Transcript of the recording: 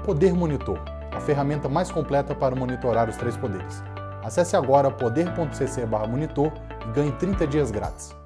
Poder Monitor, a ferramenta mais completa para monitorar os três poderes. Acesse agora poder.cc/monitor e ganhe 30 dias grátis.